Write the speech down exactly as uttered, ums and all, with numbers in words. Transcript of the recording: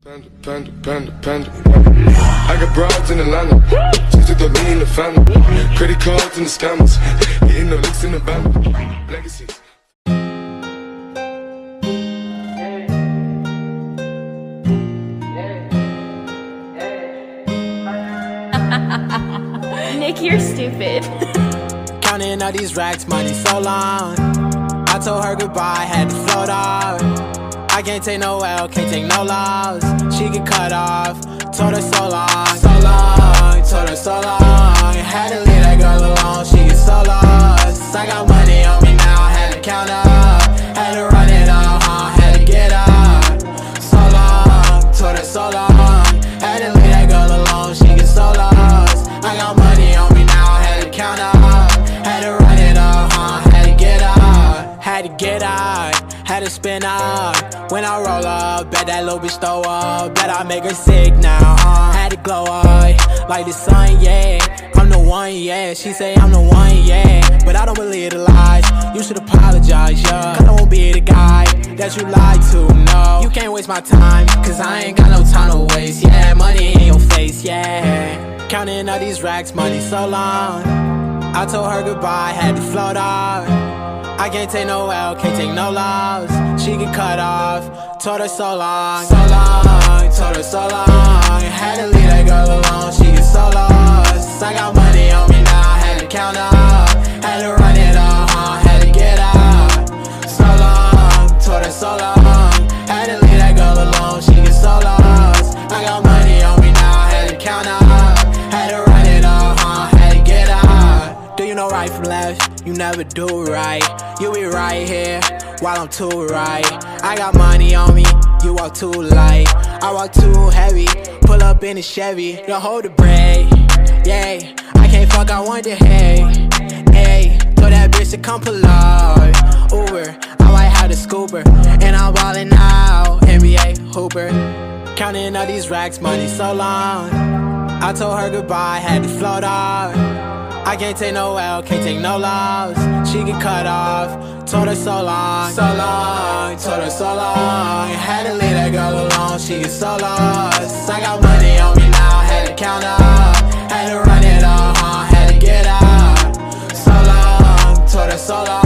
Panda, panda, panda, panda. I got broads in Atlanta. Just took the lean in the family. Credit cards and the scammers. Hitting the licks in the band. Legacies. Nick, you're stupid. Counting all these racks, money so long. I told her goodbye, had to float off. I can't take no L, can't take no loss. She get cut off, told her so long, so long, told her so long. Had to leave that girl alone, she get so lost. I got money on me now, had to count up. Had to run it up, huh, had to get up. So long, told her so long. Had to leave that girl alone, she get so lost. I got money on me now, had to count up. Had to run it up, huh, had to get up. Had to get out, had to spin out. When I roll up, bet that little bitch throw up. Bet I make her sick now, huh? Had to glow up, like the sun, yeah. I'm the one, yeah. She say I'm the one, yeah. But I don't believe the lies. You should apologize, yeah. Cause I won't be the guy that you lied to, no. You can't waste my time, cause I ain't got no time to waste, yeah. Money in your face, yeah. Counting all these racks, money so long. I told her goodbye, had to float off. I can't take no L, can't take no loss. She get cut off, told her so long, so long, told her so long. Had to leave that girl alone, she get so lost. I got money on me now, had to count up. Had to run it up, huh, had to get up. So long, told her so long. Had to leave that girl alone, she get so lost. I got money on me now, had to count up. Had to run it up, huh, had to get up. Do you know right from left? You never do right. You be right here while I'm too right. I got money on me, you walk too light. I walk too heavy, pull up in a Chevy. Don't hold the brake, yeah. I can't fuck, I want the hay, hey. Told that bitch to come pull up, Uber. I might have the scooper, and I'm ballin' now, N B A hooper. Counting all these racks, money so long. I told her goodbye, had to float off. I can't take no L, can't take no loss. She get cut off, told her so long, so long, told her so long. Had to leave that girl alone, she get so lost. I got money on me now, had to count up. Had to run it up, huh, had to get up. So long, told her so long.